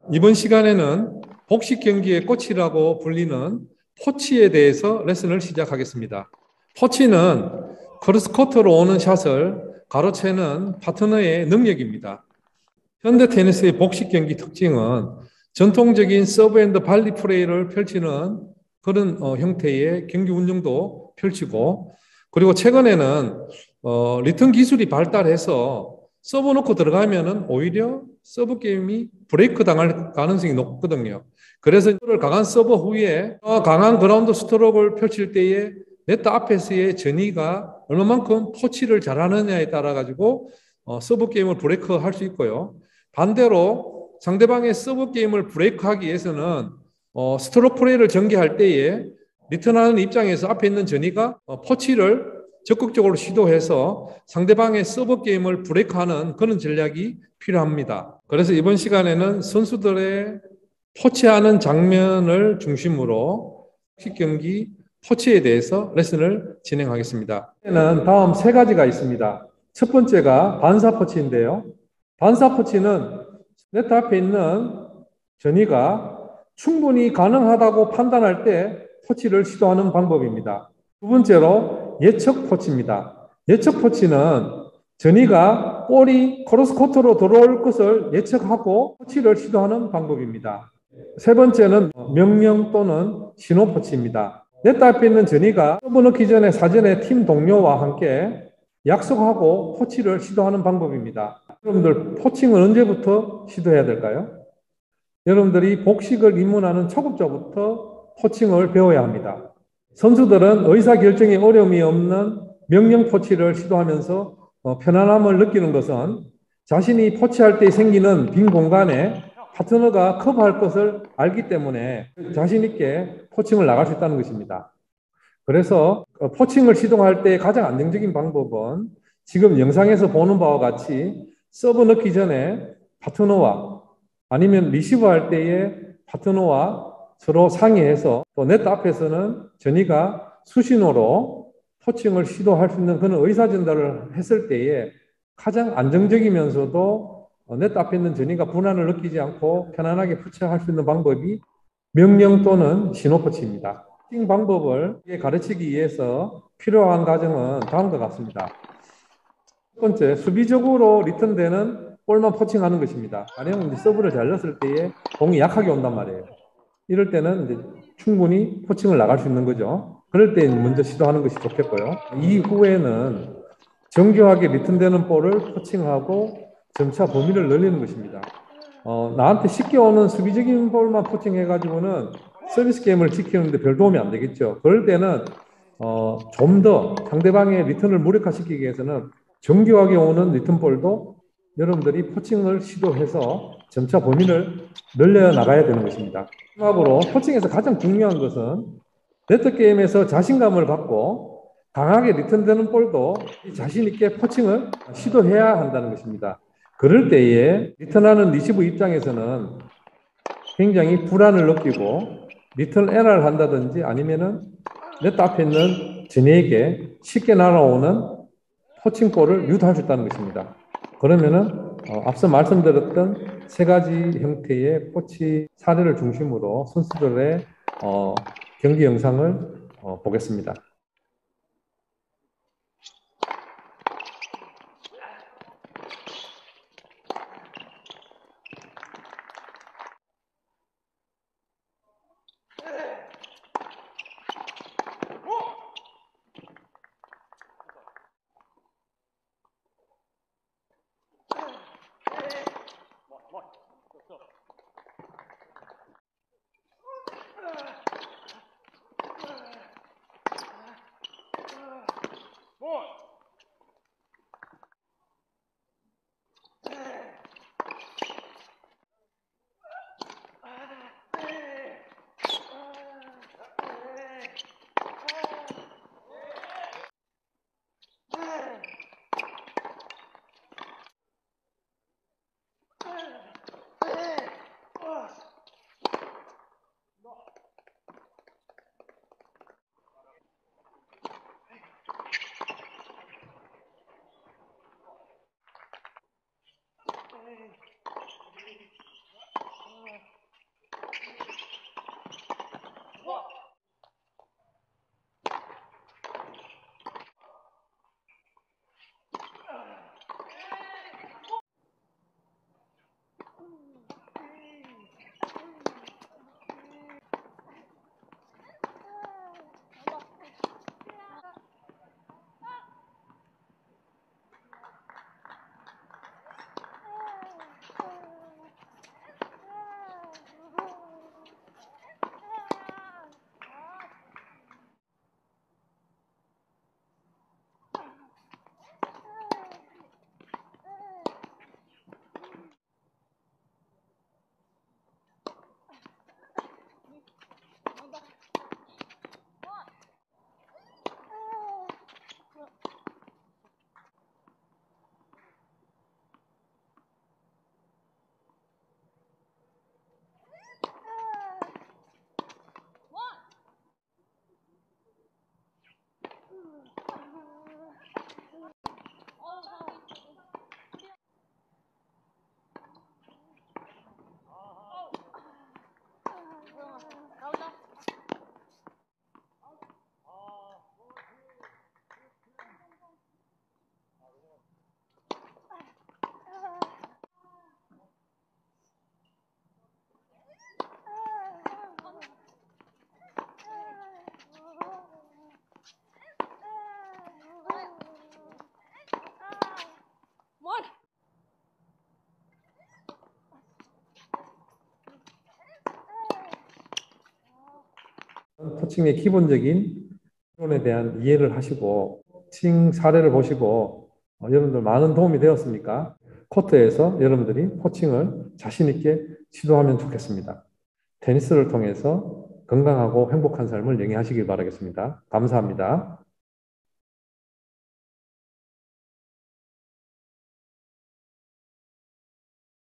이번 시간에는 복식 경기의 꽃이라고 불리는 포치에 대해서 레슨을 시작하겠습니다. 포치는 크로스코트로 오는 샷을 가로채는 파트너의 능력입니다. 현대 테니스의 복식 경기 특징은 전통적인 서브 앤드 발리 플레이를 펼치는 그런 형태의 경기 운영도 펼치고, 그리고 최근에는 리턴 기술이 발달해서 서브 놓고 들어가면은 오히려 서브 게임이 브레이크 당할 가능성이 높거든요. 그래서 강한 서브 후에 강한 그라운드 스트로크를 펼칠 때에 네트 앞에서의 전위가 얼마만큼 터치를 잘하느냐에 따라 가지고 서브 게임을 브레이크 할 수 있고요. 반대로 상대방의 서브 게임을 브레이크하기 위해서는 스트로크 플레이를 전개할 때에 리턴하는 입장에서 앞에 있는 전위가 터치를 적극적으로 시도해서 상대방의 서브 게임을 브레이크하는 그런 전략이 필요합니다. 그래서 이번 시간에는 선수들의 포치하는 장면을 중심으로 경기 포치에 대해서 레슨을 진행하겠습니다. 다음 세 가지가 있습니다. 첫 번째가 반사 포치인데요. 반사 포치는 네트 앞에 있는 전위가 충분히 가능하다고 판단할 때 포치를 시도하는 방법입니다. 두 번째로 예측 포치입니다. 예측 포치는 전위가 볼이 크로스코트로 들어올 것을 예측하고 포치를 시도하는 방법입니다. 세 번째는 명령 또는 신호 포치입니다. 네트 앞에 있는 전위가 서브 넣기 전에 사전에 팀 동료와 함께 약속하고 포치를 시도하는 방법입니다. 여러분들 포칭은 언제부터 시도해야 될까요? 여러분들이 복식을 입문하는 초급자부터 포칭을 배워야 합니다. 선수들은 의사결정에 어려움이 없는 명령 포치를 시도하면서 편안함을 느끼는 것은 자신이 포치할 때 생기는 빈 공간에 파트너가 커버할 것을 알기 때문에 자신 있게 포칭을 나갈 수 있다는 것입니다. 그래서 포칭을 시도할 때 가장 안정적인 방법은 지금 영상에서 보는 바와 같이 서브 넣기 전에 파트너와 아니면 리시브 할 때에 파트너와 서로 상의해서 또 네트 앞에서는 전위가 수신호로 포칭을 시도할 수 있는 그런 의사 전달을 했을 때에 가장 안정적이면서도 네트 앞에 있는 전위가 불안을 느끼지 않고 편안하게 포칭할 수 있는 방법이 명령 또는 신호 포치입니다. 포칭 방법을 가르치기 위해서 필요한 과정은 다음과 같습니다. 첫 번째, 수비적으로 리턴되는 볼만 포칭하는 것입니다. 가령 서브를 잘 넣었을 때에 공이 약하게 온단 말이에요. 이럴 때는 이제 충분히 포칭을 나갈 수 있는 거죠. 그럴 때 먼저 시도하는 것이 좋겠고요. 이후에는 정교하게 리턴되는 볼을 포칭하고 점차 범위를 늘리는 것입니다. 나한테 쉽게 오는 수비적인 볼만 포칭해가지고는 서비스 게임을 지키는데 별 도움이 안 되겠죠. 그럴 때는 좀 더 상대방의 리턴을 무력화시키기 위해서는 정교하게 오는 리턴 볼도 여러분들이 포칭을 시도해서 점차 범위를 늘려 나가야 되는 것입니다. 마지막으로 포칭에서 가장 중요한 것은 네트 게임에서 자신감을 갖고 강하게 리턴되는 볼도 자신 있게 포칭을 시도해야 한다는 것입니다. 그럴 때에 리턴하는 리시브 입장에서는 굉장히 불안을 느끼고 리턴 에러를 한다든지 아니면은 네트 앞에 있는 전에게 쉽게 날아오는 포칭볼을 유도할 수 있다는 것입니다. 그러면은 앞서 말씀드렸던 세 가지 형태의 포치 사례를 중심으로 선수들의 경기 영상을 보겠습니다. 포칭의 기본적인 이론에 대한 이해를 하시고 포칭 사례를 보시고 여러분들 많은 도움이 되었습니까? 코트에서 여러분들이 포칭을 자신 있게 시도하면 좋겠습니다. 테니스를 통해서 건강하고 행복한 삶을 영위하시길 바라겠습니다. 감사합니다.